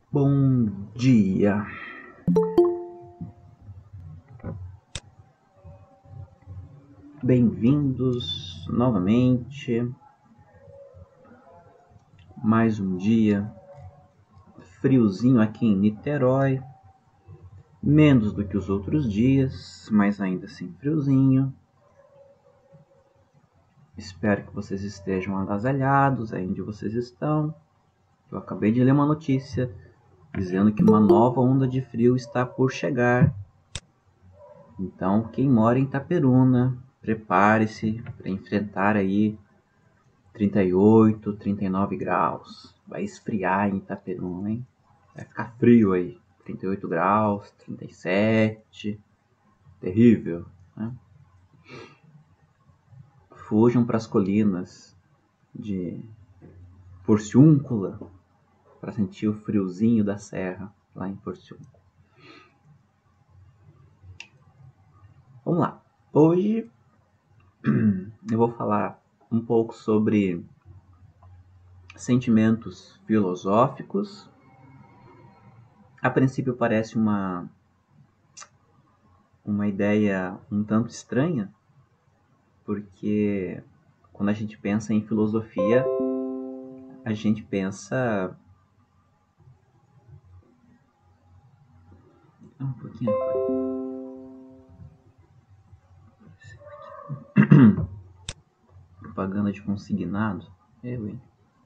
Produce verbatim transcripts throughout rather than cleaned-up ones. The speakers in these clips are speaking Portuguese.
Bom dia. Bem-vindos novamente. Mais um dia. Friozinho aqui em Niterói. Menos do que os outros dias, mas ainda assim friozinho. Espero que vocês estejam agasalhados aí onde vocês estão. Eu acabei de ler uma notícia dizendo que uma nova onda de frio está por chegar. Então, quem mora em Itaperuna, prepare-se para enfrentar aí trinta e oito, trinta e nove graus. Vai esfriar em Itaperuna, hein? Vai ficar frio aí. trinta e oito graus, trinta e sete. Terrível, né? Fujam para as colinas de Porciúncula para sentir o friozinho da serra lá em Porciúncula. Vamos lá. Hoje eu vou falar um pouco sobre sentimentos filosóficos. A princípio parece uma uma ideia um tanto estranha, porque quando a gente pensa em filosofia, a gente pensa um pouquinho propaganda de consignado. Eu, hein?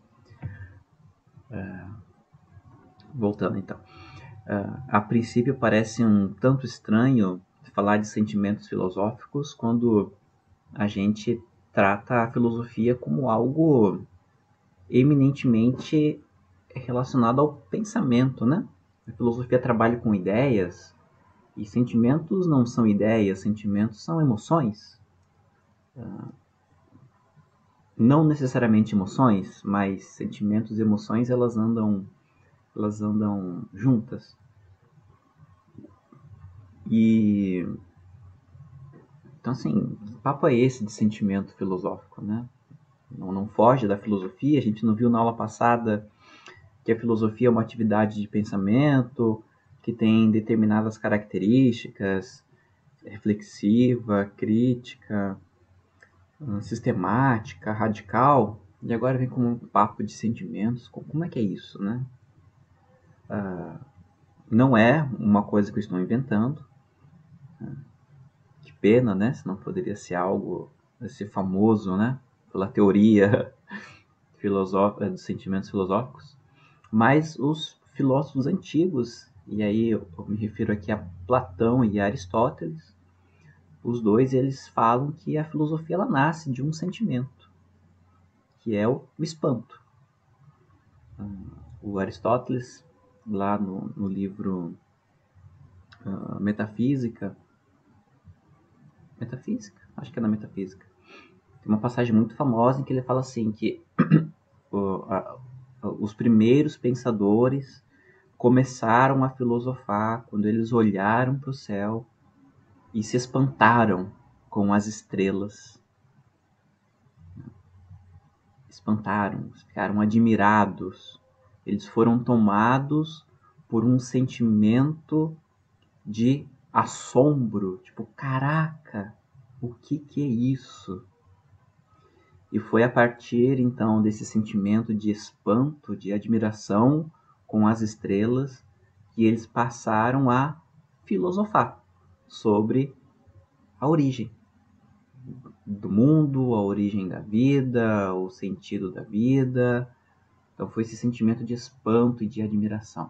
É... Voltando então. Uh, a princípio parece um tanto estranho falar de sentimentos filosóficos quando a gente trata a filosofia como algo eminentemente relacionado ao pensamento, né? A filosofia trabalha com ideias e sentimentos não são ideias, sentimentos são emoções. Uh, não necessariamente emoções, mas sentimentos e emoções elas andam, elas andam juntas. E então assim, que papo é esse de sentimento filosófico, né? Não, não foge da filosofia. A gente não viu na aula passada que a filosofia é uma atividade de pensamento que tem determinadas características, reflexiva, crítica, sistemática, radical, e agora vem com um papo de sentimentos. Como é que é isso, né? Ah, não é uma coisa que eu estou inventando. Que pena, né? Se não poderia ser algo, ser famoso, né? Pela teoria filosófica dos sentimentos filosóficos. Mas os filósofos antigos, e aí eu me refiro aqui a Platão e a Aristóteles, os dois eles falam que a filosofia ela nasce de um sentimento, que é o espanto. O Aristóteles, lá no, no livro uh, Metafísica, Metafísica? Acho que é na Metafísica. Tem uma passagem muito famosa em que ele fala assim que uh, a, os primeiros pensadores começaram a filosofar quando eles olharam para o céu e se espantaram com as estrelas. Espantaram, ficaram admirados. Eles foram tomados por um sentimento de assombro, tipo, caraca, o que que é isso? E foi a partir então desse sentimento de espanto, de admiração com as estrelas, que eles passaram a filosofar sobre a origem do mundo, a origem da vida, o sentido da vida. Então foi esse sentimento de espanto e de admiração.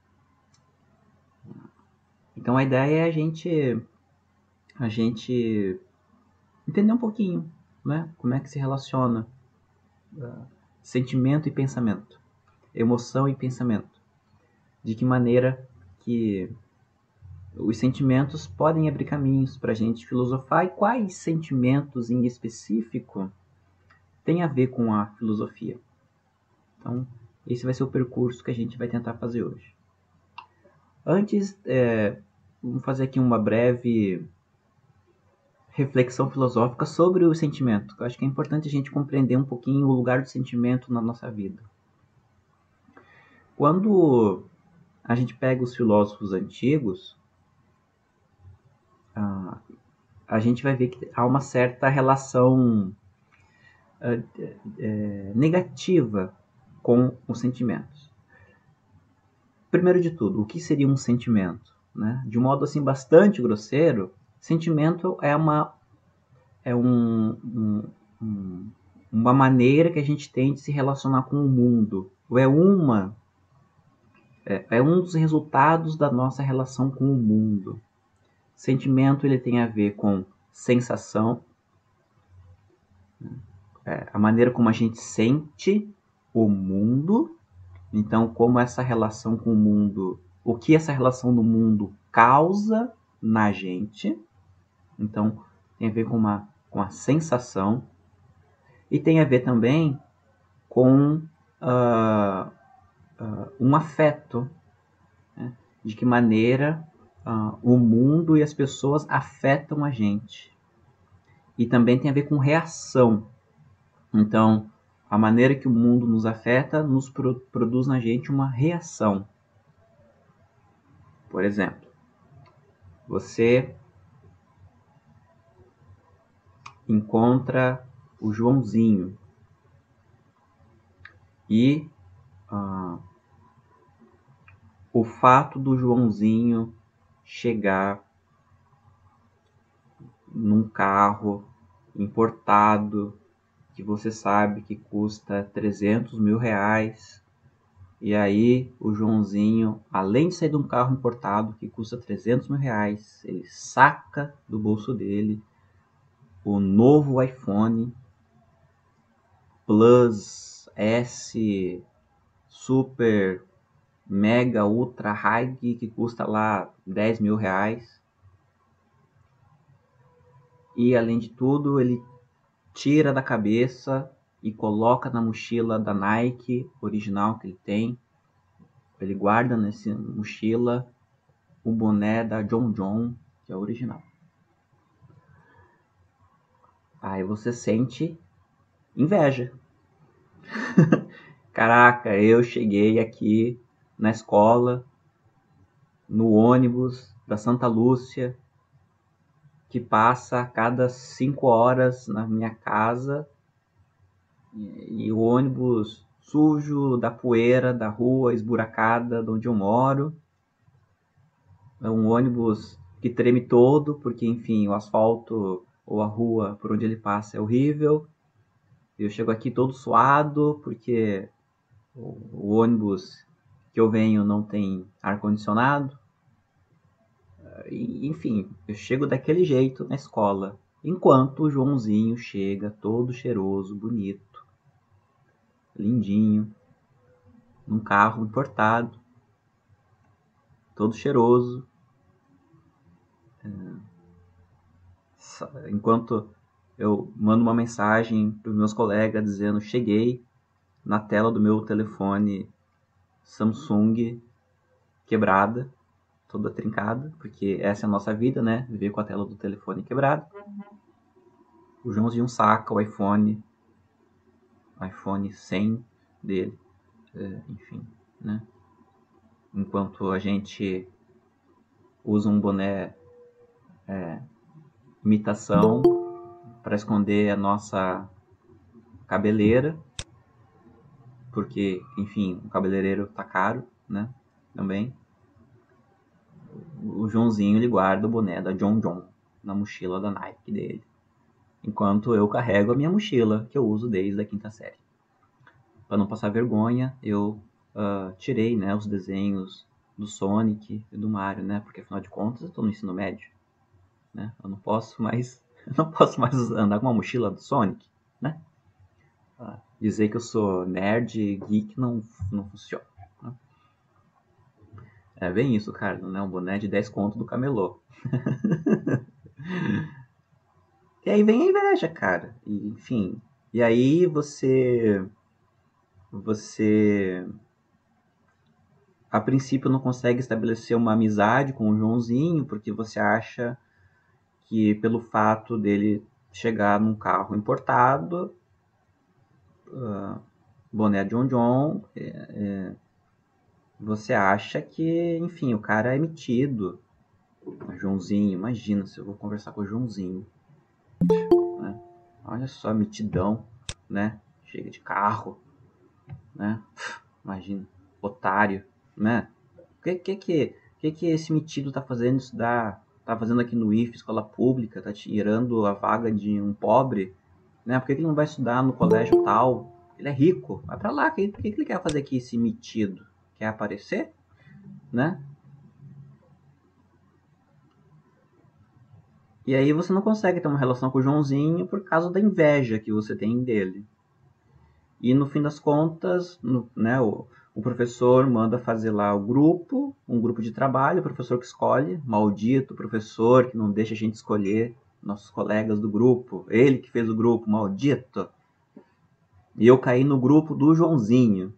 Então a ideia é a gente a gente entender um pouquinho, né? Como é que se relaciona uh, sentimento e pensamento, emoção e pensamento. De que maneira que os sentimentos podem abrir caminhos para a gente filosofar e quais sentimentos em específico têm a ver com a filosofia. Então, esse vai ser o percurso que a gente vai tentar fazer hoje. Antes, é, vamos fazer aqui uma breve reflexão filosófica sobre o sentimento. Eu acho que é importante a gente compreender um pouquinho o lugar do sentimento na nossa vida. Quando a gente pega os filósofos antigos, a, a gente vai ver que há uma certa relação é, é, negativa com os sentimentos. Primeiro de tudo, o que seria um sentimento? Né? De um modo assim bastante grosseiro, sentimento é uma é um, um, um, uma maneira que a gente tem de se relacionar com o mundo. Ou é uma é, é um dos resultados da nossa relação com o mundo. Sentimento ele tem a ver com sensação, é, a maneira como a gente sente o mundo. Então, como essa relação com o mundo, o que essa relação do mundo causa na gente. Então, tem a ver com, uma, com a sensação. E tem a ver também com uh, uh, um afeto. Né? De que maneira uh, o mundo e as pessoas afetam a gente. E também tem a ver com reação. Então, a maneira que o mundo nos afeta nos pro- produz na gente uma reação. Por exemplo, você encontra o Joãozinho e ah, o fato do Joãozinho chegar num carro importado que você sabe que custa trezentos mil reais. E aí o Joãozinho, além de sair de um carro importado que custa trezentos mil reais, ele saca do bolso dele o novo iPhone Plus S Super Mega Ultra High que custa lá dez mil reais. E além de tudo, ele tira da cabeça e coloca na mochila da Nike original que ele tem. Ele guarda nessa mochila o boné da John John, que é original. Aí você sente inveja. Caraca, eu cheguei aqui na escola, no ônibus da Santa Lúcia, que passa a cada cinco horas na minha casa, e, e o ônibus sujo da poeira da rua esburacada de onde eu moro. É um ônibus que treme todo, porque, enfim, o asfalto ou a rua por onde ele passa é horrível. Eu chego aqui todo suado, porque o, o ônibus que eu venho não tem ar-condicionado. Enfim, eu chego daquele jeito na escola, enquanto o Joãozinho chega todo cheiroso, bonito, lindinho, num carro importado, todo cheiroso. Enquanto eu mando uma mensagem para os meus colegas dizendo cheguei, na tela do meu telefone Samsung quebrada, toda trincada, porque essa é a nossa vida, né? Viver com a tela do telefone quebrada. O Joãozinho saca o iPhone, iPhone cem dele, é, enfim, né? Enquanto a gente usa um boné é, imitação para esconder a nossa cabeleira, porque, enfim, o cabeleireiro tá caro, né? Também. O Joãozinho ele guarda o boné da John John na mochila da Nike dele, enquanto eu carrego a minha mochila que eu uso desde a quinta série. Para não passar vergonha, eu uh, tirei, né, os desenhos do Sonic e do Mario, né? Porque afinal de contas eu estou no ensino médio, né? Eu não posso mais, eu não posso mais andar com uma mochila do Sonic, né? Uh, dizer que eu sou nerd, geek não, não funciona. Né? É bem isso, cara, né? Um boné de dez conto do camelô. E aí vem a inveja, cara. E, enfim. E aí você. Você. A princípio não consegue estabelecer uma amizade com o Joãozinho, porque você acha que pelo fato dele chegar num carro importado, uh, boné John John, é, é, você acha que, enfim, o cara é metido. O Joãozinho, imagina se eu vou conversar com o Joãozinho, né? Olha só, metidão, né? Chega de carro, né? Imagina, otário, né? O que que, que, que que esse metido tá fazendo isso dá, tá fazendo aqui no I F, escola pública, tá tirando a vaga de um pobre, né? Por que, que ele não vai estudar no colégio tal? Ele é rico, vai pra lá, o que, que, que ele quer fazer aqui, esse metido? Quer aparecer, né? E aí você não consegue ter uma relação com o Joãozinho por causa da inveja que você tem dele. E no fim das contas, no, né, o, o professor manda fazer lá o grupo, um grupo de trabalho, o professor que escolhe, maldito professor que não deixa a gente escolher nossos colegas do grupo, ele que fez o grupo, maldito. E eu caí no grupo do Joãozinho.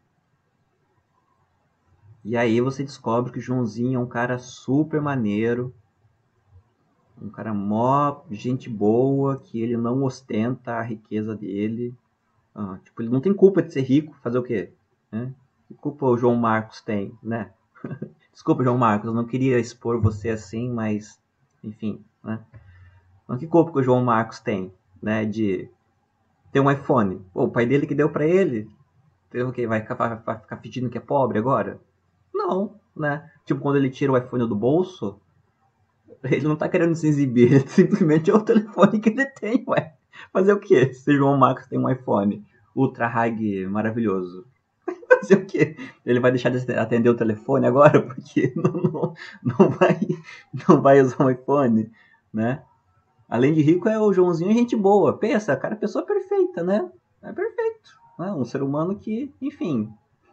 E aí você descobre que o Joãozinho é um cara super maneiro, um cara mó gente boa, que ele não ostenta a riqueza dele. Ah, tipo, ele não tem culpa de ser rico, fazer o quê? Né? Que culpa o João Marcos tem, né? Desculpa, João Marcos, eu não queria expor você assim, mas, enfim, né? Mas que culpa que o João Marcos tem, né? De ter um iPhone. Pô, o pai dele que deu pra ele, o quê? Vai, vai, vai ficar fingindo que é pobre agora? Não, né? Tipo, quando ele tira o iPhone do bolso, ele não tá querendo se exibir, ele simplesmente é o telefone que ele tem, ué. Fazer o quê? Se o João Marcos tem um iPhone ultra high maravilhoso, fazer o quê? Ele vai deixar de atender o telefone agora porque não, não, não, vai, não vai usar um iPhone, né? Além de rico, é o Joãozinho gente boa. Pensa, cara, é pessoa perfeita, né? É perfeito. Né? Um ser humano que, enfim,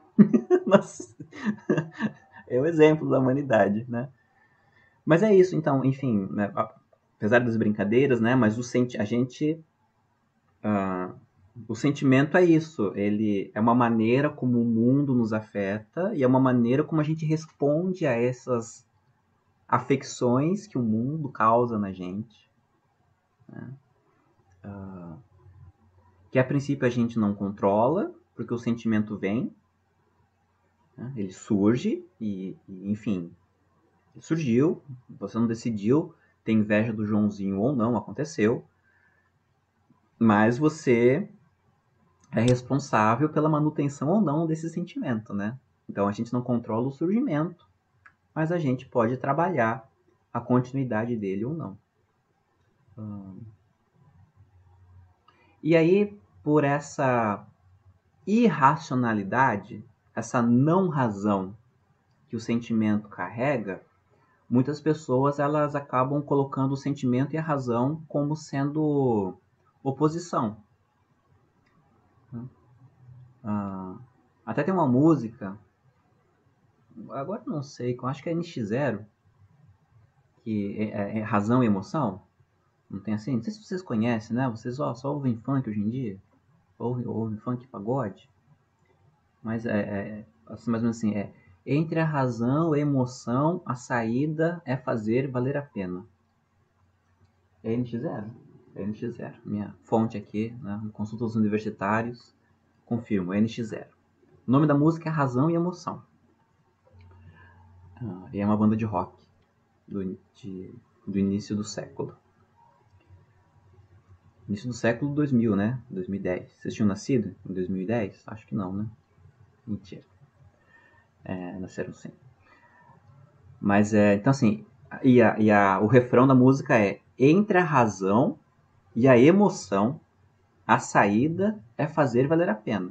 é o exemplo da humanidade, né? Mas é isso, então, enfim, né? Apesar das brincadeiras, né? Mas o senti a gente... Uh, o sentimento é isso, ele é uma maneira como o mundo nos afeta e é uma maneira como a gente responde a essas afecções que o mundo causa na gente, né? Uh, que a princípio a gente não controla, porque o sentimento vem, né? Ele surge e, e, enfim, ele surgiu, você não decidiu ter inveja do Joãozinho ou não, aconteceu, mas você é responsável pela manutenção ou não desse sentimento, né? Então a gente não controla o surgimento, mas a gente pode trabalhar a continuidade dele ou não. Hum. E aí, por essa irracionalidade, essa não razão que o sentimento carrega, muitas pessoas elas acabam colocando o sentimento e a razão como sendo oposição. Ah, até tem uma música, agora não sei, eu acho que é N X Zero, que é, é, é razão e emoção. Não tem assim? Não sei se vocês conhecem, né? Vocês ó, só ouvem funk hoje em dia. Ouvem, ouvem funk e pagode. Mas é, é assim, mais ou menos assim, é entre a razão e a emoção, a saída é fazer valer a pena. É N X Zero. É N X Zero. Minha fonte aqui, né? Consultas universitários, confirmo, é N X Zero. O nome da música é Razão e Emoção. Ah, e é uma banda de rock do, de, do início do século. Início do século dois mil, né? dois mil e dez. Vocês tinham nascido em dois mil e dez? Acho que não, né? Mentira. É, nasceram sim. Mas é, então assim, e, a, e a, o refrão da música é: entre a razão e a emoção, a saída é fazer valer a pena.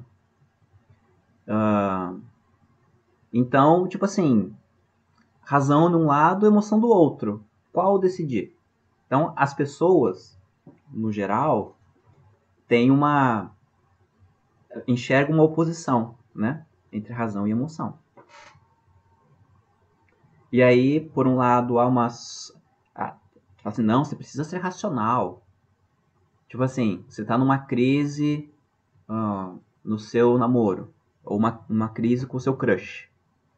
Uh, então, tipo assim, razão de um lado, emoção do outro. Qual decidir? Então, as pessoas, no geral, têm uma enxergam uma oposição, né, entre razão e emoção. E aí, por um lado, há umas... Ah, assim, não, você precisa ser racional. Tipo assim, você tá numa crise uh, no seu namoro. Ou uma, uma crise com o seu crush.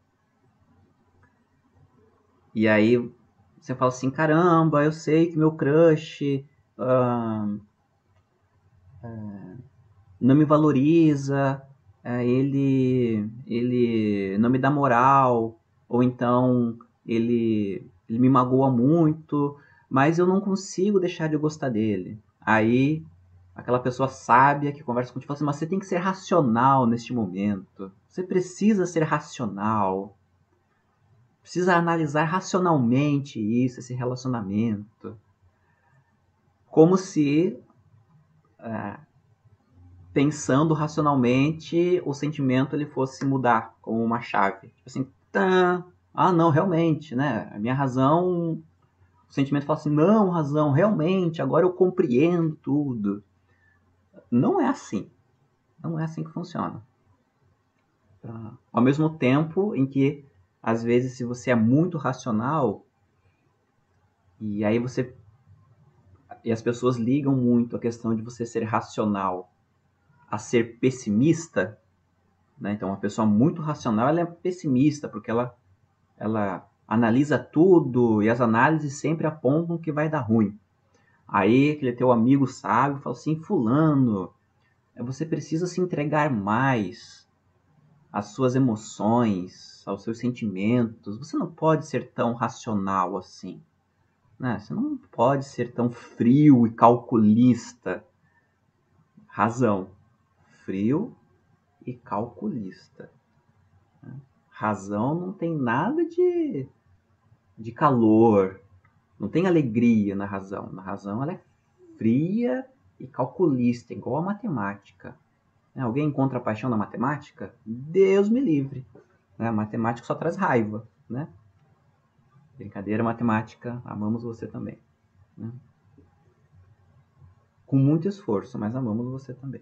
E aí, você fala assim, caramba, eu sei que meu crush uh, uh, não me valoriza, ele, ele não me dá moral, ou então ele, ele me magoa muito, mas eu não consigo deixar de gostar dele. Aí aquela pessoa sábia que conversa contigo fala assim, mas você tem que ser racional neste momento. Você precisa ser racional. Precisa analisar racionalmente isso, esse relacionamento. Como se, é, pensando racionalmente, o sentimento ele fosse mudar como uma chave. Tipo assim, tá, ah não, realmente, né? A minha razão, o sentimento fala assim, não, razão, realmente, agora eu compreendo tudo. Não é assim. Não é assim que funciona. Tá? Ao mesmo tempo em que, às vezes, se você é muito racional, e aí você... E as pessoas ligam muito a questão de você ser racional a ser pessimista, né? Então, uma pessoa muito racional, ela é pessimista, porque ela, ela analisa tudo, e as análises sempre apontam que vai dar ruim. Aí, aquele teu amigo sábio fala assim, fulano, você precisa se entregar mais às suas emoções, aos seus sentimentos. Você não pode ser tão racional assim. Né? Você não pode ser tão frio e calculista. Razão. Frio e calculista. Razão não tem nada de, de calor. Não tem alegria na razão. Na razão ela é fria e calculista, igual a matemática. Alguém encontra paixão na matemática? Deus me livre. A matemática só traz raiva, né? Brincadeira, matemática, amamos você também. Né? Com muito esforço, mas amamos você também.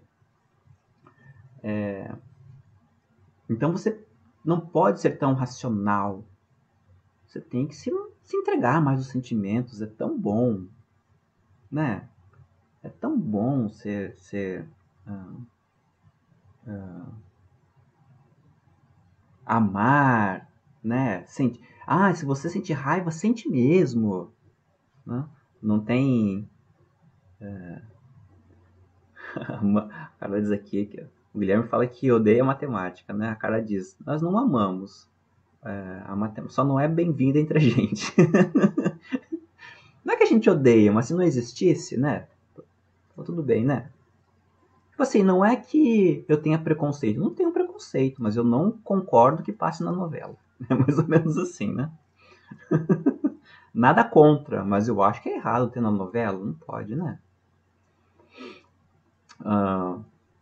É... Então você não pode ser tão racional. Você tem que se, se entregar mais aos sentimentos. É tão bom, né? É tão bom ser... ser uh, uh, amar, né? Sente... Ah, se você sentir raiva, sente mesmo. Né? Não tem... É... A cara diz aqui que o Guilherme fala que odeia matemática, né? A cara diz, nós não amamos. É, a matemática só não é bem-vinda entre a gente. Não é que a gente odeia, mas se não existisse, né? Tá tudo bem, né? Tipo assim, não é que eu tenha preconceito. Eu não tenho preconceito, mas eu não concordo que passe na novela. É mais ou menos assim, né? Nada contra, mas eu acho que é errado ter na novela. Não pode, né? Ah,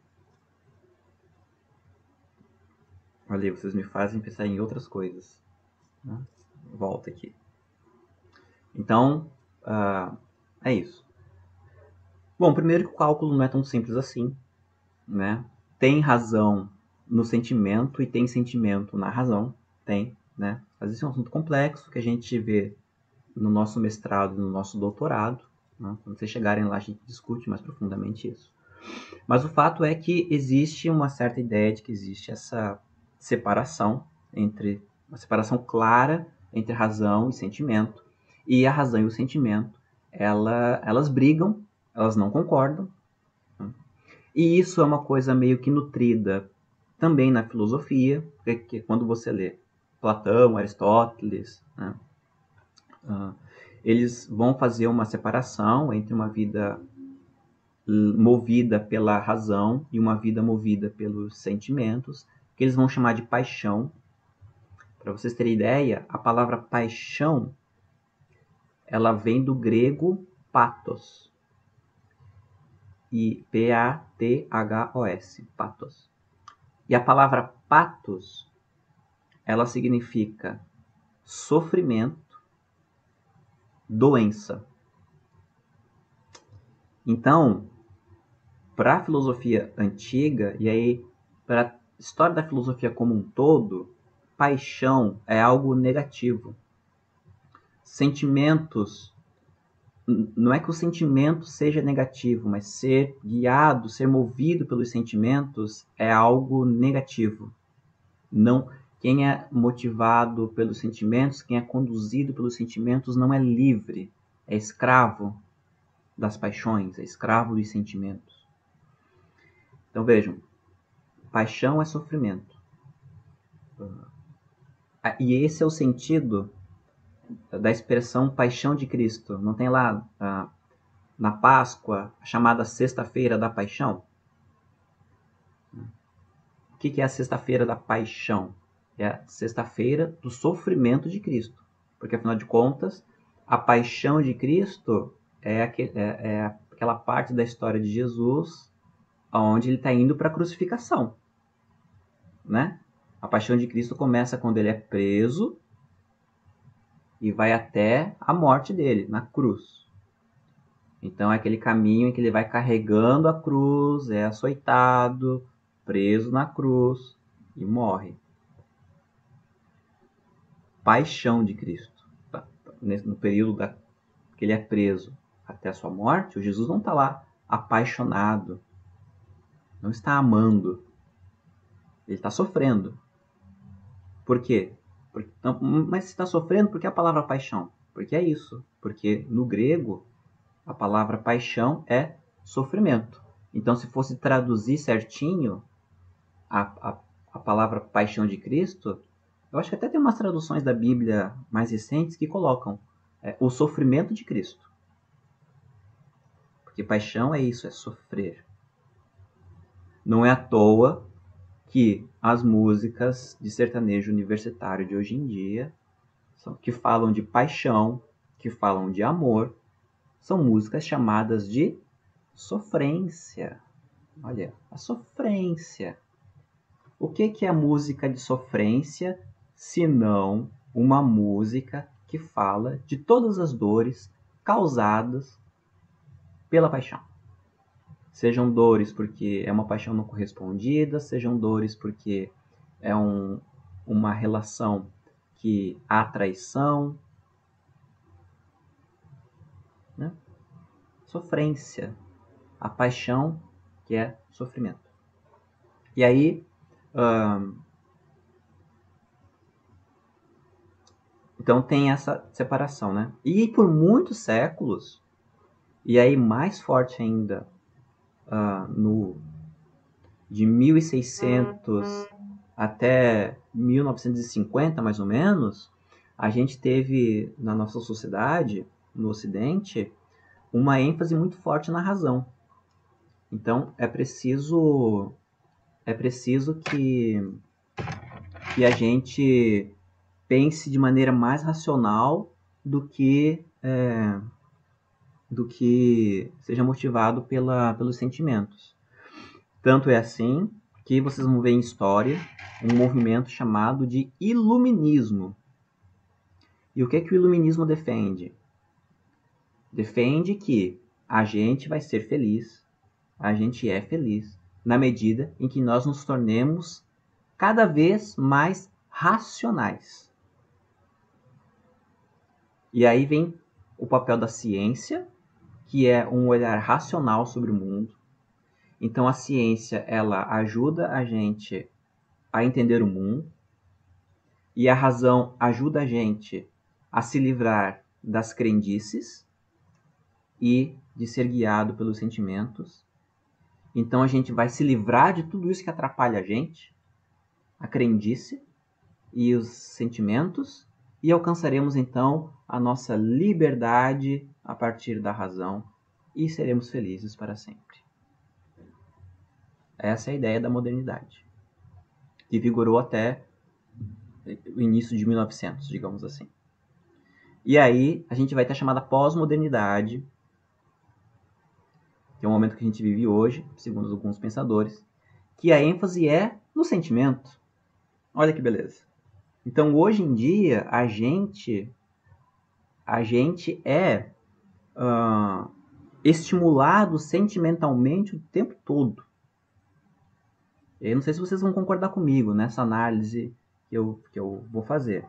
olha, vocês me fazem pensar em outras coisas. Né? Volta aqui. Então, uh, é isso. Bom, primeiro que o cálculo não é tão simples assim. Né? Tem razão no sentimento e tem sentimento na razão. Tem, né? Às vezes é um assunto complexo que a gente vê no nosso mestrado, no nosso doutorado. Né? Quando vocês chegarem lá, a gente discute mais profundamente isso. Mas o fato é que existe uma certa ideia de que existe essa separação entre uma separação clara entre razão e sentimento. E a razão e o sentimento, ela, elas brigam, elas não concordam. Né? E isso é uma coisa meio que nutrida também na filosofia, porque quando você lê Platão, Aristóteles, né, uh, eles vão fazer uma separação entre uma vida movida pela razão e uma vida movida pelos sentimentos, que eles vão chamar de paixão. Para vocês terem ideia, a palavra paixão, ela vem do grego pathos. E P A T H O S, pathos. E a palavra pathos, ela significa sofrimento, doença. Então, para a filosofia antiga, e aí para a história da filosofia como um todo, paixão é algo negativo. Sentimentos, não é que o sentimento seja negativo, mas ser guiado, ser movido pelos sentimentos é algo negativo. Não, quem é motivado pelos sentimentos, quem é conduzido pelos sentimentos não é livre, é escravo das paixões, é escravo dos sentimentos. Então vejam, paixão é sofrimento. E esse é o sentido da expressão paixão de Cristo. Não tem lá ah, na Páscoa a chamada sexta-feira da paixão? O que é a sexta-feira da paixão? É a sexta-feira do sofrimento de Cristo. Porque, afinal de contas, a paixão de Cristo é, aquele, é, é aquela parte da história de Jesus onde ele está indo para a crucificação. Né? A paixão de Cristo começa quando ele é preso e vai até a morte dele, na cruz. Então é aquele caminho em que ele vai carregando a cruz, é açoitado, preso na cruz e morre. Paixão de Cristo. No período da, que ele é preso até a sua morte, o Jesus não está lá apaixonado, não está amando, ele está sofrendo. Por quê? Porque, não, mas está sofrendo porque a palavra paixão? Porque é isso, porque no grego a palavra paixão é sofrimento. Então, se fosse traduzir certinho a, a, a palavra paixão de Cristo, eu acho que até tem umas traduções da Bíblia mais recentes que colocam é, o sofrimento de Cristo. Porque paixão é isso, é sofrer. Não é à toa que as músicas de sertanejo universitário de hoje em dia, que falam de paixão, que falam de amor, são músicas chamadas de sofrência. Olha, a sofrência. O que, que é música de sofrência, se não uma música que fala de todas as dores causadas pela paixão? Sejam dores porque é uma paixão não correspondida, sejam dores porque é um, uma relação que há traição. Né? Sofrência. A paixão que é sofrimento. E aí, hum, então tem essa separação, né? E por muitos séculos, e aí mais forte ainda, uh, no, de mil e seiscentos até mil novecentos e cinquenta, mais ou menos, a gente teve na nossa sociedade, no Ocidente, uma ênfase muito forte na razão. Então é preciso é preciso que, que a gente pense de maneira mais racional do que é, do que seja motivado pela, pelos sentimentos. Tanto é assim que vocês vão ver em história um movimento chamado de iluminismo. E o que, é que o iluminismo defende? Defende que a gente vai ser feliz, a gente é feliz, na medida em que nós nos tornemos cada vez mais racionais. E aí vem o papel da ciência, que é um olhar racional sobre o mundo. Então a ciência, ela ajuda a gente a entender o mundo, e a razão ajuda a gente a se livrar das crendices e de ser guiado pelos sentimentos. Então a gente vai se livrar de tudo isso que atrapalha a gente, a crendice e os sentimentos, e alcançaremos então a nossa liberdade a partir da razão e seremos felizes para sempre. Essa é a ideia da modernidade, que vigorou até o início de mil e novecentos, digamos assim. E aí a gente vai ter a chamada pós-modernidade, que é o momento que a gente vive hoje, segundo alguns pensadores, que a ênfase é no sentimento. Olha que beleza. Então hoje em dia a gente a gente é uh, estimulado sentimentalmente o tempo todo. Eu não sei se vocês vão concordar comigo nessa análise que eu, que eu vou fazer.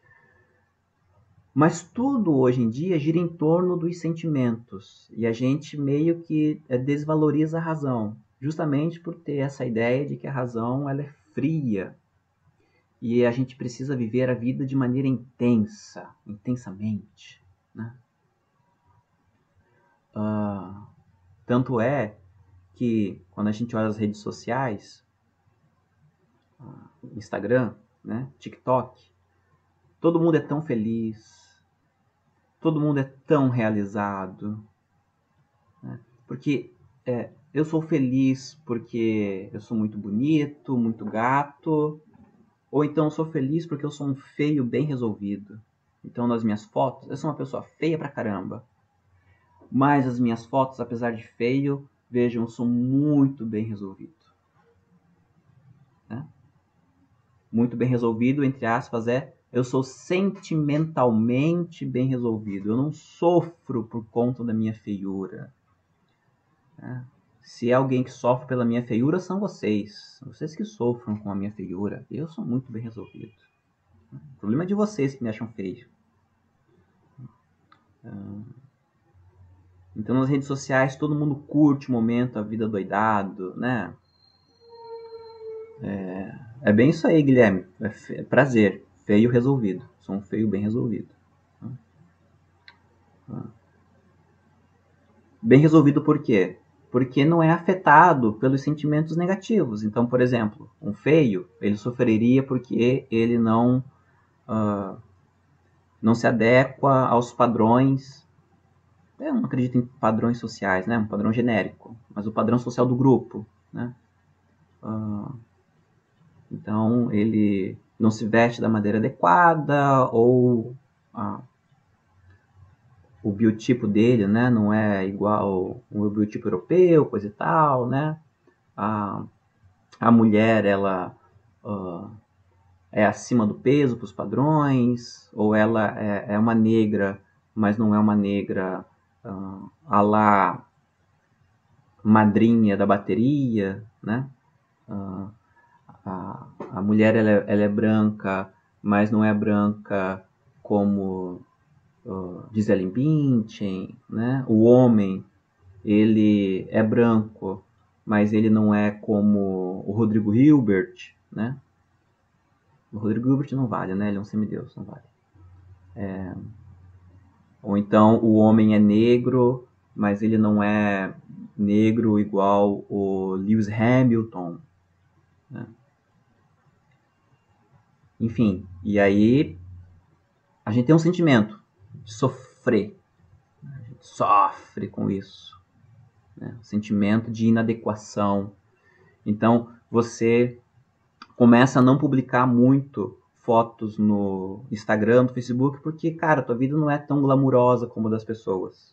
Mas tudo hoje em dia gira em torno dos sentimentos. E a gente meio que desvaloriza a razão. Justamente por ter essa ideia de que a razão ela é fria. E a gente precisa viver a vida de maneira intensa, intensamente. Né? Uh, tanto é que quando a gente olha as redes sociais, Instagram, né? TikTok, todo mundo é tão feliz, todo mundo é tão realizado, né? Porque é, eu sou feliz porque eu sou muito bonito, muito gato, ou então eu sou feliz porque eu sou um feio bem resolvido. Então nas minhas fotos, eu sou uma pessoa feia pra caramba, mas as minhas fotos, apesar de feio, vejam, eu sou muito bem resolvido, né? Muito bem resolvido, entre aspas, é eu sou sentimentalmente bem resolvido. Eu não sofro por conta da minha feiura, né? Se é alguém que sofre pela minha feiura, são vocês. Vocês que sofram com a minha feiura. Eu sou muito bem resolvido. O problema é de vocês que me acham feio. Então nas redes sociais todo mundo curte o momento, a vida doidado, né? É, é bem isso aí, Guilherme. É, fe... é prazer. Feio resolvido. Sou um feio bem resolvido. Bem resolvido por quê? Porque não é afetado pelos sentimentos negativos. Então, por exemplo, um feio, ele sofreria porque ele não, uh, não se adequa aos padrões. Eu não acredito em padrões sociais, né? Um padrão genérico, mas o padrão social do grupo, né? Uh, então, ele não se veste da maneira adequada ou uh, o biotipo dele, né, não é igual o biotipo europeu, coisa e tal, né? A, a mulher, ela uh, é acima do peso para os padrões, ou ela é, é uma negra, mas não é uma negra uh, a lá madrinha da bateria, né? Uh, a, a mulher, ela é, ela é branca, mas não é branca como uh, Gisele Bündchen, né? O homem, ele é branco, mas ele não é como o Rodrigo Hilbert, né? O Rodrigo Hilbert não vale, né? Ele é um semideus, não vale. É... Ou então o homem é negro, mas ele não é negro igual o Lewis Hamilton, né? Enfim, e aí a gente tem um sentimento de sofrer, a gente sofre com isso, né? Um sentimento de inadequação. Então você começa a não publicar muito fotos no Instagram, no Facebook, porque, cara, tua vida não é tão glamurosa como a das pessoas.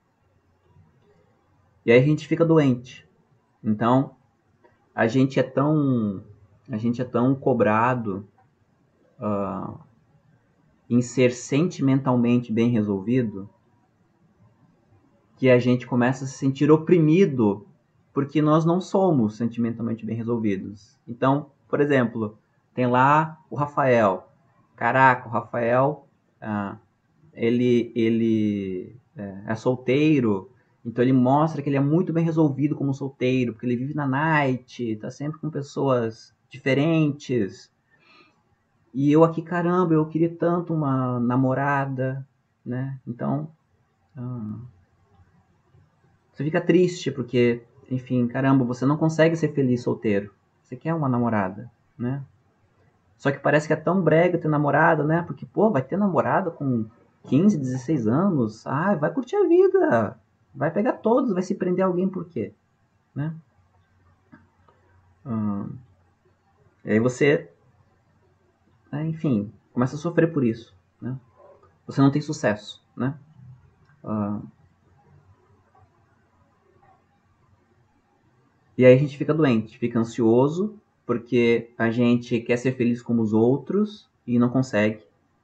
E aí a gente fica doente. Então, a gente é tão, a gente é tão cobrado uh, em ser sentimentalmente bem resolvido que a gente começa a se sentir oprimido porque nós não somos sentimentalmente bem resolvidos. Então, por exemplo, tem lá o Rafael. Caraca, o Rafael, ah, ele, ele é, é solteiro, então ele mostra que ele é muito bem resolvido como solteiro, porque ele vive na night, tá sempre com pessoas diferentes. E eu aqui, caramba, eu queria tanto uma namorada, né? Então, ah, você fica triste porque, enfim, caramba, você não consegue ser feliz solteiro. Você quer uma namorada, né? Só que parece que é tão brega ter namorada, né? Porque, pô, vai ter namorada com quinze, dezesseis anos. Ah, vai curtir a vida. Vai pegar todos, vai se prender a alguém por quê? Né? Hum, e aí você, né, enfim, começa a sofrer por isso, né? Você não tem sucesso, né? Hum, e aí a gente fica doente, fica ansioso, porque a gente quer ser feliz como os outros e não consegue.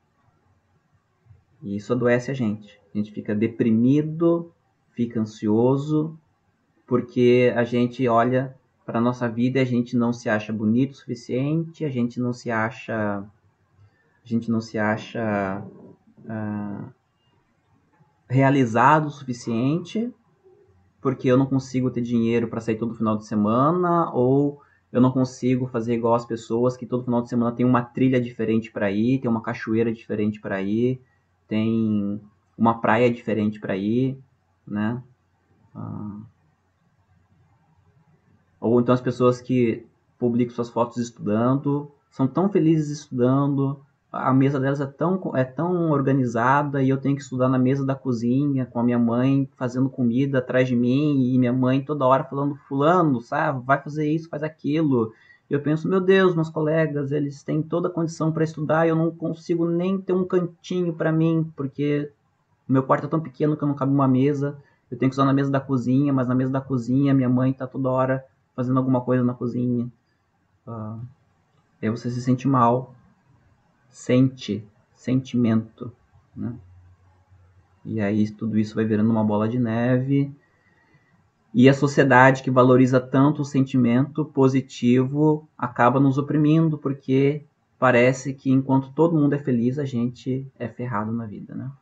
E isso adoece a gente. A gente fica deprimido, fica ansioso, porque a gente olha para a nossa vida e a gente não se acha bonito o suficiente, a gente não se acha, a gente não se acha uh, realizado o suficiente, porque eu não consigo ter dinheiro para sair todo final de semana, ou eu não consigo fazer igual as pessoas que todo final de semana tem uma trilha diferente para ir, tem uma cachoeira diferente para ir, tem uma praia diferente para ir, né? Uh, ou então as pessoas que publicam suas fotos estudando, são tão felizes estudando, a mesa delas é tão, é tão organizada e eu tenho que estudar na mesa da cozinha com a minha mãe fazendo comida atrás de mim e minha mãe toda hora falando, fulano, sabe, vai fazer isso, faz aquilo. Eu penso, meu Deus, meus colegas, eles têm toda a condição para estudar e eu não consigo nem ter um cantinho para mim, porque o meu quarto é tão pequeno que eu não cabe uma mesa. Eu tenho que usar na mesa da cozinha, mas na mesa da cozinha minha mãe está toda hora fazendo alguma coisa na cozinha. Uh, aí você se sente mal. Sente, sentimento, né? E aí tudo isso vai virando uma bola de neve. E a sociedade que valoriza tanto o sentimento positivo acaba nos oprimindo, porque parece que enquanto todo mundo é feliz, a gente é ferrado na vida, né?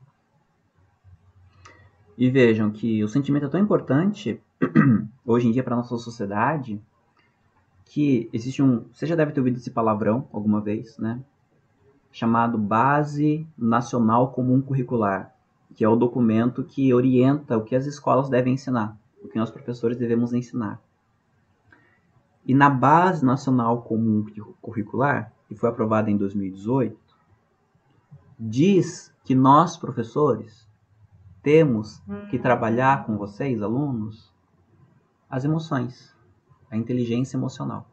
E vejam que o sentimento é tão importante hoje em dia para a nossa sociedade que existe um... Você já deve ter ouvido esse palavrão alguma vez, né? Chamado Base Nacional Comum Curricular, que é o documento que orienta o que as escolas devem ensinar, o que nós professores devemos ensinar. E na Base Nacional Comum Curricular, que foi aprovada em dois mil e dezoito, diz que nós, professores, temos que trabalhar com vocês, alunos, as emoções, a inteligência emocional.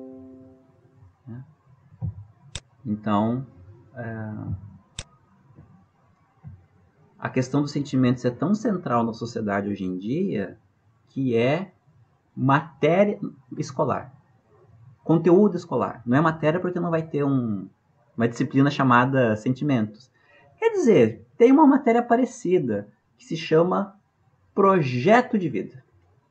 Então, é... a questão dos sentimentos é tão central na sociedade hoje em dia que é matéria escolar, conteúdo escolar. Não é matéria porque não vai ter um, uma disciplina chamada sentimentos. Quer dizer, tem uma matéria parecida que se chama projeto de vida.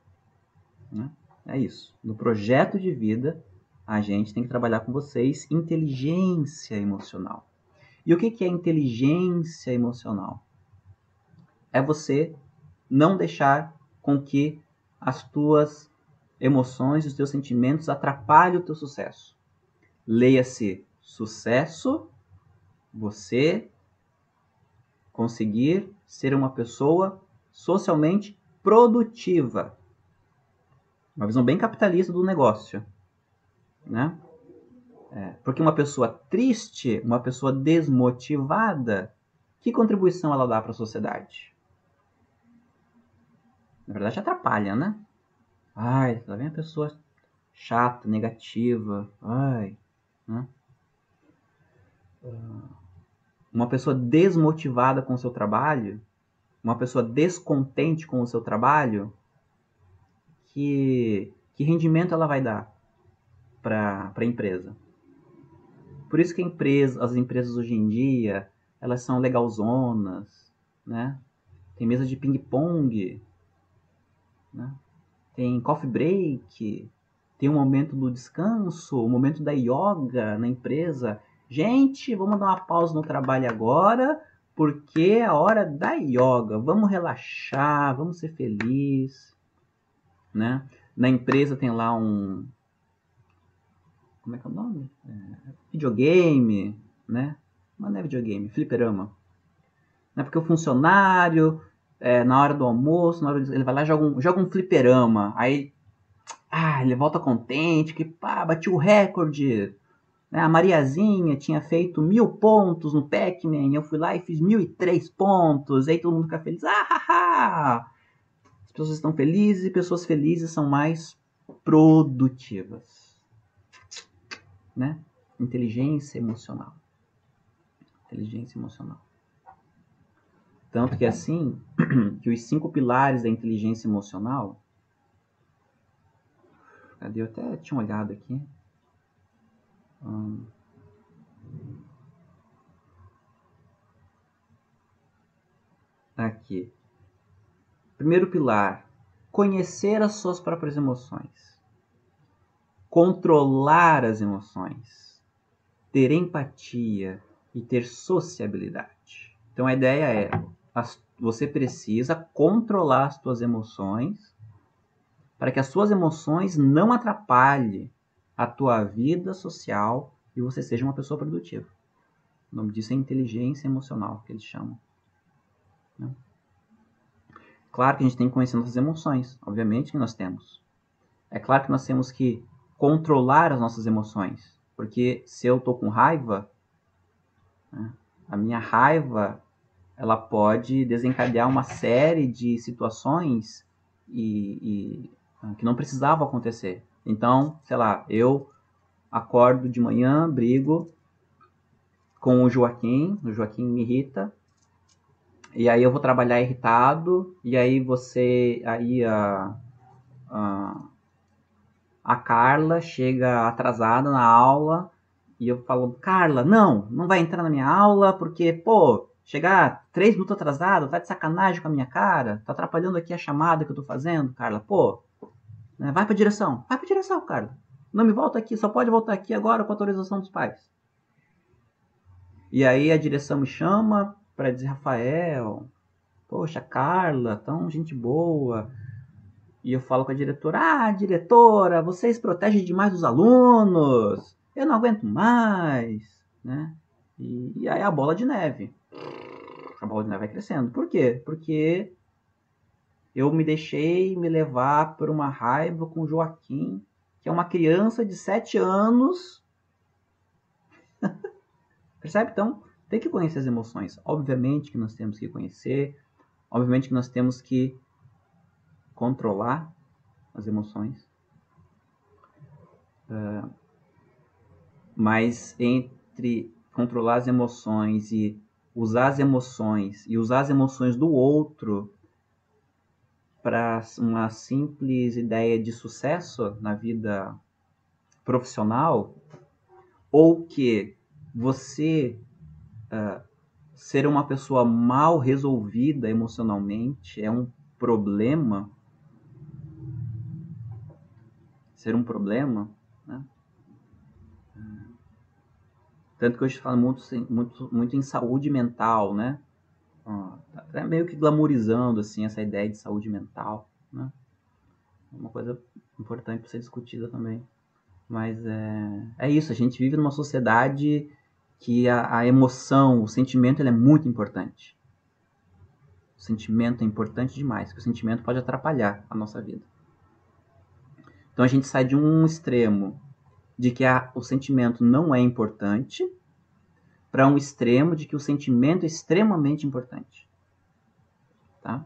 É isso. No projeto de vida, a gente tem que trabalhar com vocês inteligência emocional. E o que é inteligência emocional? É você não deixar com que as tuas emoções, os teus sentimentos atrapalhem o teu sucesso. Leia-se sucesso, você conseguir ser uma pessoa socialmente produtiva. Uma visão bem capitalista do negócio, né? É, porque uma pessoa triste, uma pessoa desmotivada, que contribuição ela dá para a sociedade? Na verdade, atrapalha, né? Ai, lá vem a pessoa chata, negativa. Ai, né? Uma pessoa desmotivada com o seu trabalho, uma pessoa descontente com o seu trabalho, que, que rendimento ela vai dar para a empresa? Por isso que a empresa, as empresas hoje em dia, elas são legalzonas, né? Tem mesa de ping-pong, né? Tem coffee break, tem um momento do descanso, o um momento da yoga na empresa. Gente, vamos dar uma pausa no trabalho agora, porque é a hora da yoga. Vamos relaxar, vamos ser felizes, né? Na empresa tem lá um... Como é que é o nome? É, videogame, né? Mas não é videogame, fliperama. Né? Porque o funcionário, é, na hora do almoço, na hora de, ele vai lá e joga um, joga um fliperama. Aí ah, ele volta contente, que pá, bati o recorde. Né? A Mariazinha tinha feito mil pontos no Pac-Man, eu fui lá e fiz mil e três pontos. Aí todo mundo fica feliz. Ah, ha, ha. As pessoas estão felizes e pessoas felizes são mais produtivas. Né? Inteligência emocional. Inteligência emocional. Tanto que assim, que os cinco pilares da inteligência emocional... Cadê? Eu até tinha olhado aqui. Hum. Aqui. Primeiro pilar, conhecer as suas próprias emoções. Controlar as emoções. Ter empatia e ter sociabilidade. Então a ideia é, as, você precisa controlar as suas emoções para que as suas emoções não atrapalhem a tua vida social e você seja uma pessoa produtiva. O nome disso é inteligência emocional, que eles chamam. Né? Claro que a gente tem que conhecer nossas emoções, obviamente que nós temos. É claro que nós temos que controlar as nossas emoções. Porque se eu tô com raiva, né, a minha raiva ela pode desencadear uma série de situações e, e, que não precisavam acontecer. Então, sei lá, eu acordo de manhã, brigo com o Joaquim, o Joaquim me irrita, e aí eu vou trabalhar irritado, e aí você, aí a, a, a Carla chega atrasada na aula, e eu falo, Carla, não, não vai entrar na minha aula, porque, pô, chegar três minutos atrasado, tá de sacanagem com a minha cara, tá atrapalhando aqui a chamada que eu tô fazendo, Carla, pô, né, vai pra direção, vai pra direção, Carla, não me volta aqui, só pode voltar aqui agora com autorização dos pais. E aí a direção me chama pra dizer, Rafael, poxa, Carla, tão gente boa. E eu falo com a diretora, ah, diretora, vocês protegem demais os alunos, eu não aguento mais, né? E, e aí a bola de neve, a bola de neve vai crescendo. Por quê? Porque eu me deixei me levar por uma raiva com o Joaquim, que é uma criança de sete anos. Percebe? Então, tem que conhecer as emoções. Obviamente que nós temos que conhecer, obviamente que nós temos que controlar as emoções. Uh, mas entre controlar as emoções e usar as emoções e usar as emoções do outro para uma simples ideia de sucesso na vida profissional, ou que você uh, ser uma pessoa mal resolvida emocionalmente é um problema, ser um problema, né? Tanto que hoje fala muito, muito, muito em saúde mental, né? Até meio que glamourizando assim, essa ideia de saúde mental, né? É uma coisa importante para ser discutida também. Mas é, é isso, a gente vive numa sociedade que a, a emoção, o sentimento, ele é muito importante. O sentimento é importante demais, porque o sentimento pode atrapalhar a nossa vida. Então a gente sai de um extremo de que a, o sentimento não é importante para um extremo de que o sentimento é extremamente importante. Tá?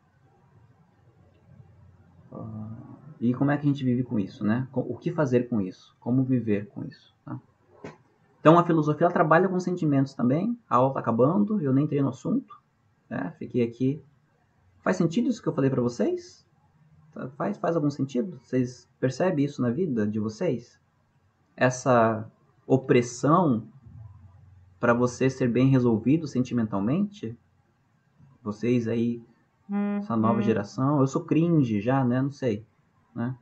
Uh, e como é que a gente vive com isso, né? O que fazer com isso? Como viver com isso? Tá? Então a filosofia ela trabalha com sentimentos também. A aula está acabando, eu nem entrei no assunto, né? Fiquei aqui. Faz sentido isso que eu falei para vocês? Faz, faz algum sentido? Vocês percebem isso na vida de vocês? Essa opressão para você ser bem resolvido sentimentalmente? Vocês aí, essa nova geração, eu sou cringe já, né? Não sei, né?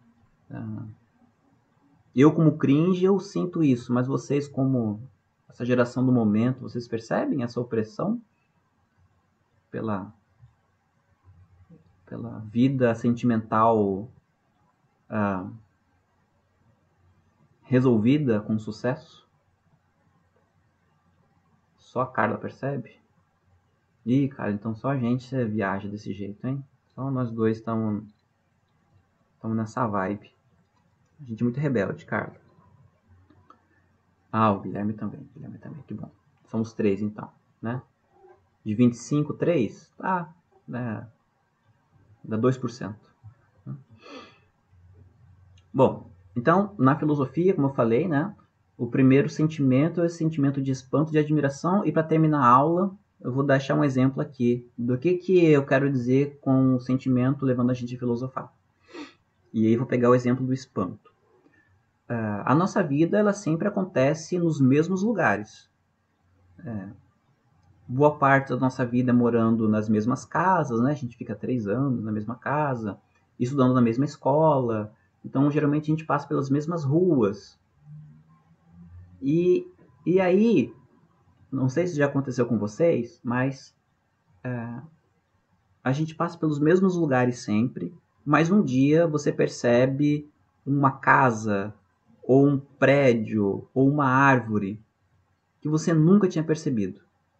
Eu como cringe eu sinto isso, mas vocês como essa geração do momento, vocês percebem essa opressão pela pela vida sentimental uh, resolvida com sucesso? Só a Carla percebe? Ih, cara, então só a gente viaja desse jeito, hein? Só nós dois estamos estamos nessa vibe. A gente é muito rebelde, Carla. Ah, o Guilherme também. O Guilherme também, que bom. Somos três, então, né? De vinte e cinco, três? Tá, né? Dá dois por cento. Bom, então, na filosofia, como eu falei, né? O primeiro sentimento é o sentimento de espanto, de admiração. E para terminar a aula, eu vou deixar um exemplo aqui do que, que eu quero dizer com o sentimento levando a gente a filosofar. E aí vou pegar o exemplo do espanto. Uh, a nossa vida ela sempre acontece nos mesmos lugares. É, boa parte da nossa vida é morando nas mesmas casas, né? A gente fica três anos na mesma casa, estudando na mesma escola. Então, geralmente, a gente passa pelas mesmas ruas. E, e aí, não sei se já aconteceu com vocês, mas é, a gente passa pelos mesmos lugares sempre, mas um dia você percebe uma casa, ou um prédio, ou uma árvore que você nunca tinha percebido.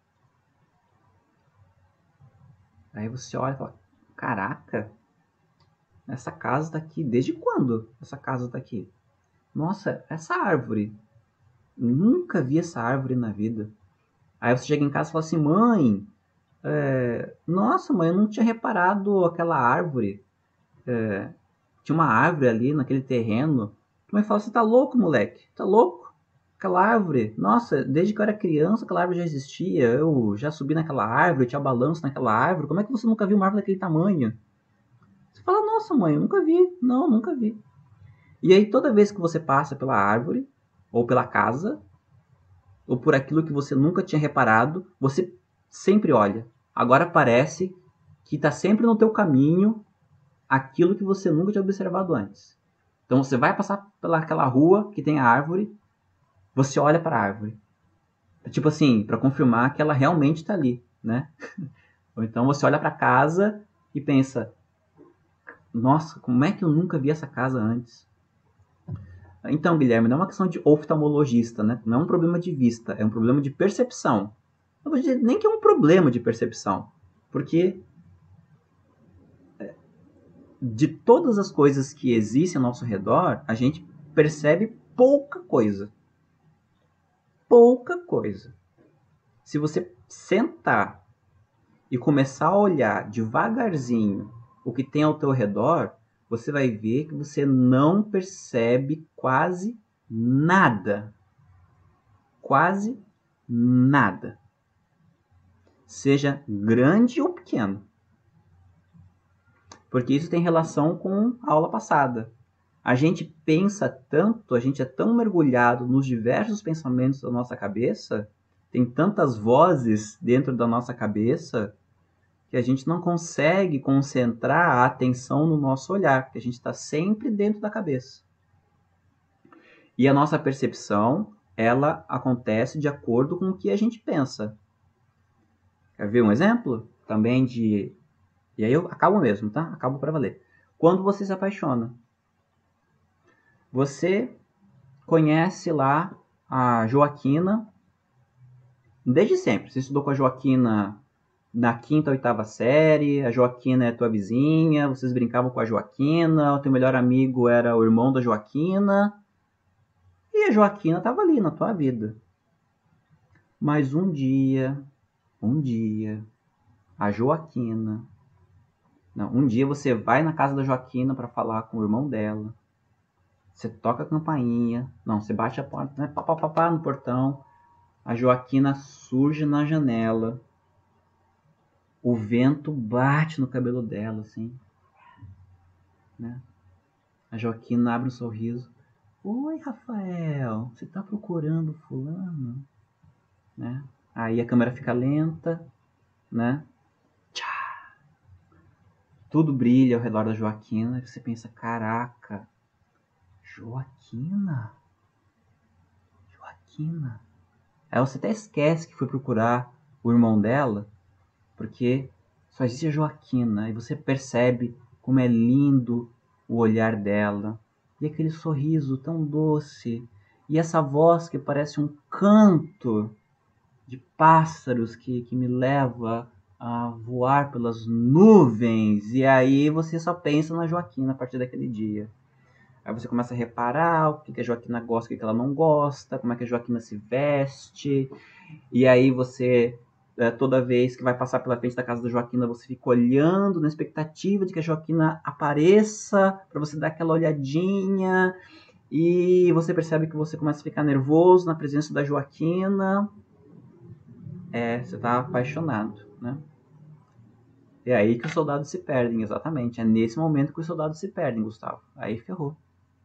Aí você olha e fala, caraca, essa casa tá aqui, desde quando essa casa tá aqui? Nossa, essa árvore, nunca vi essa árvore na vida. Aí você chega em casa e fala assim, mãe, é, nossa, mãe, eu não tinha reparado aquela árvore. É, tinha uma árvore ali naquele terreno. A mãe fala, você tá louco, moleque? Tá louco? Aquela árvore, nossa, desde que eu era criança aquela árvore já existia, eu já subi naquela árvore, eu tinha balanço naquela árvore, como é que você nunca viu uma árvore daquele tamanho? Você fala, nossa mãe, eu nunca vi, não, nunca vi. E aí toda vez que você passa pela árvore, ou pela casa, ou por aquilo que você nunca tinha reparado, você sempre olha. Agora parece que está sempre no teu caminho aquilo que você nunca tinha observado antes. Então você vai passar pelaquela rua que tem a árvore, você olha para a árvore. Tipo assim, para confirmar que ela realmente está ali, né? Ou então você olha para casa e pensa, nossa, como é que eu nunca vi essa casa antes? Então, Guilherme, não é uma questão de oftalmologista, né? Não é um problema de vista, é um problema de percepção. Não vou dizer nem que é um problema de percepção, porque de todas as coisas que existem ao nosso redor, a gente percebe pouca coisa. Pouca coisa. Se você sentar e começar a olhar devagarzinho o que tem ao teu redor, você vai ver que você não percebe quase nada. Quase nada. Seja grande ou pequeno. Porque isso tem relação com a aula passada. A gente pensa tanto, a gente é tão mergulhado nos diversos pensamentos da nossa cabeça, tem tantas vozes dentro da nossa cabeça, que a gente não consegue concentrar a atenção no nosso olhar, porque a gente está sempre dentro da cabeça. E a nossa percepção, ela acontece de acordo com o que a gente pensa. Quer ver um exemplo? Também de... E aí eu acabo mesmo, tá? Acabo para valer. Quando você se apaixona, você conhece lá a Joaquina desde sempre. Você estudou com a Joaquina na quinta, oitava série, a Joaquina é tua vizinha, vocês brincavam com a Joaquina, o teu melhor amigo era o irmão da Joaquina, e a Joaquina estava ali na tua vida. Mas um dia, um dia, a Joaquina... Não, um dia você vai na casa da Joaquina para falar com o irmão dela, você toca a campainha, não, você bate a porta, né, pá, pá, pá, pá, no portão, a Joaquina surge na janela, o vento bate no cabelo dela, assim, né? A Joaquina abre um sorriso. Oi, Rafael, você tá procurando fulano? Né? Aí a câmera fica lenta, né? Tchá! Tudo brilha ao redor da Joaquina e você pensa, caraca, Joaquina? Joaquina? Aí você até esquece que foi procurar o irmão dela, porque só existe a Joaquina, e você percebe como é lindo o olhar dela, e aquele sorriso tão doce, e essa voz que parece um canto de pássaros que, que me leva a voar pelas nuvens, e aí você só pensa na Joaquina a partir daquele dia. Aí você começa a reparar o que a Joaquina gosta, o que ela não gosta, como é que a Joaquina se veste, e aí você, toda vez que vai passar pela frente da casa da Joaquina, você fica olhando na expectativa de que a Joaquina apareça, para você dar aquela olhadinha, e você percebe que você começa a ficar nervoso na presença da Joaquina. É, você tá apaixonado, né? É aí que os soldados se perdem, exatamente. É nesse momento que os soldados se perdem, Gustavo. Aí ferrou.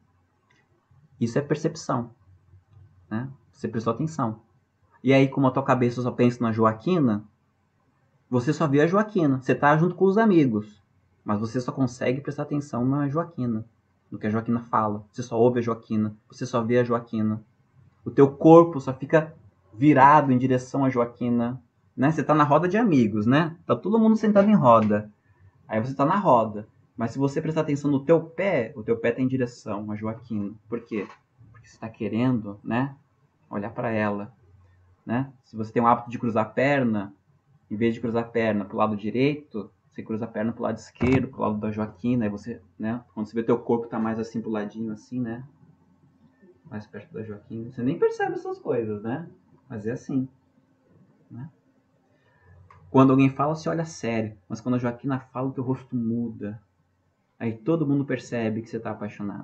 Isso é percepção, né? Você prestou atenção. E aí, como a tua cabeça só pensa na Joaquina, você só vê a Joaquina. Você tá junto com os amigos, mas você só consegue prestar atenção na Joaquina, no que a Joaquina fala. Você só ouve a Joaquina, você só vê a Joaquina. O teu corpo só fica virado em direção à Joaquina, né? Você tá na roda de amigos, né? Tá todo mundo sentado em roda. Aí você tá na roda. Mas se você prestar atenção no teu pé, o teu pé tá em direção à Joaquina. Por quê? Porque você tá querendo, né? Olhar para ela, né? Se você tem o hábito de cruzar a perna, em vez de cruzar a perna pro lado direito, você cruza a perna pro lado esquerdo, pro lado da Joaquina, aí você, né? Quando você vê teu corpo tá mais assim pro ladinho assim, né? mais perto da Joaquina. Você nem percebe essas coisas, né? Mas é assim, né? Quando alguém fala, você olha sério. Mas quando a Joaquina fala, o teu rosto muda. Aí todo mundo percebe que você está apaixonado.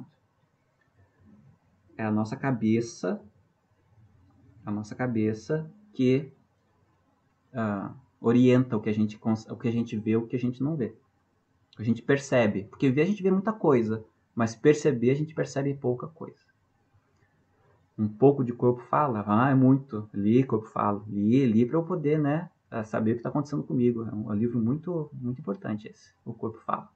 É a nossa cabeça, a nossa cabeça que uh, orienta o que, a gente, o que a gente vê, o que a gente não vê. A gente percebe. Porque ver a gente vê muita coisa, mas perceber a gente percebe pouca coisa. Um pouco de corpo fala, ah, é muito. Li, corpo fala. Li, li para eu poder, né, saber o que está acontecendo comigo. É um livro muito, muito importante esse, o corpo fala.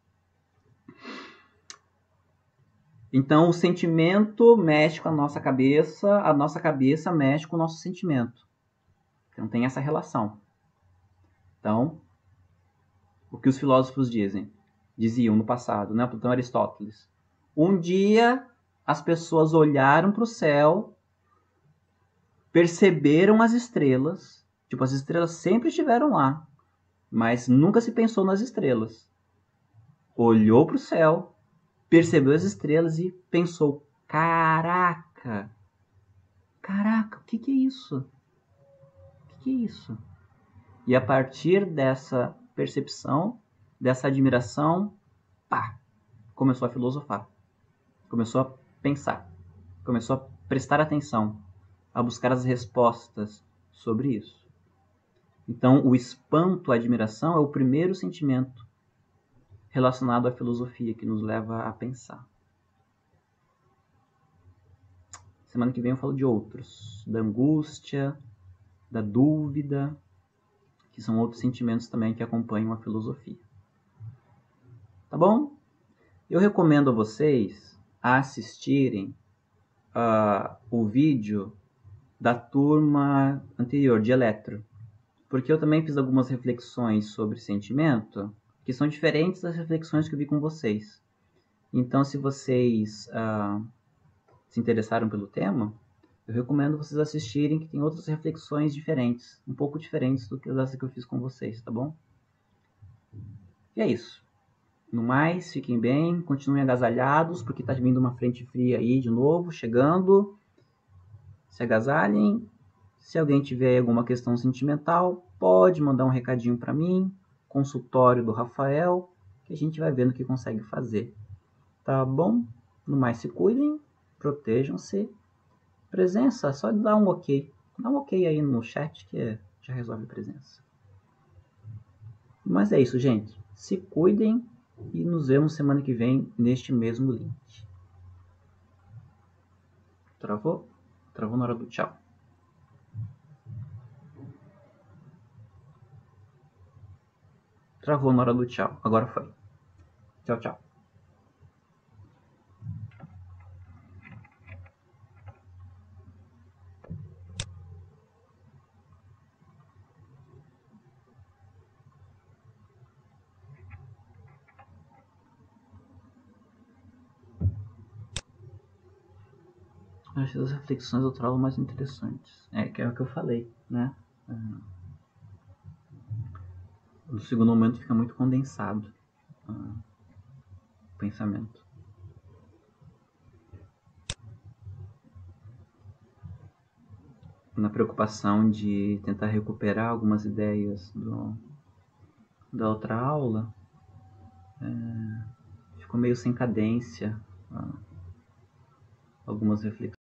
Então, o sentimento mexe com a nossa cabeça, a nossa cabeça mexe com o nosso sentimento. Então, tem essa relação. Então, o que os filósofos dizem? Diziam no passado, né? Platão e Aristóteles. Um dia, as pessoas olharam para o céu, perceberam as estrelas. Tipo, as estrelas sempre estiveram lá, mas nunca se pensou nas estrelas. Olhou para o céu, percebeu as estrelas e pensou, caraca, caraca, o que, que é isso? O que, que é isso? E a partir dessa percepção, dessa admiração, pá, começou a filosofar, começou a pensar, começou a prestar atenção, a buscar as respostas sobre isso. Então, o espanto, a admiração é o primeiro sentimento relacionado à filosofia que nos leva a pensar. Semana que vem eu falo de outros, da angústia, da dúvida, que são outros sentimentos também que acompanham a filosofia. Tá bom? Eu recomendo a vocês assistirem uh, o vídeo da turma anterior, de Eletro, porque eu também fiz algumas reflexões sobre sentimento que são diferentes das reflexões que eu vi com vocês. Então, se vocês uh, se interessaram pelo tema, eu recomendo vocês assistirem, que tem outras reflexões diferentes, um pouco diferentes do que essa que eu fiz com vocês, tá bom? E é isso. No mais, fiquem bem, continuem agasalhados, porque tá vindo uma frente fria aí de novo, chegando. Se agasalhem. Se alguém tiver alguma questão sentimental, pode mandar um recadinho para mim, consultório do Rafael, que a gente vai vendo o que consegue fazer. Tá bom? No mais, se cuidem, protejam-se. Presença, só dá um ok. Dá um ok aí no chat que já resolve a presença. Mas é isso, gente. Se cuidem e nos vemos semana que vem neste mesmo link. Travou? Travou na hora do tchau. Travou na hora do tchau. Agora foi. Tchau, tchau. Eu acho as reflexões eu trago mais interessantes. É, que é o que eu falei, né? No segundo momento fica muito condensado uh, o pensamento. Na preocupação de tentar recuperar algumas ideias do, da outra aula, é, ficou meio sem cadência uh, algumas reflexões.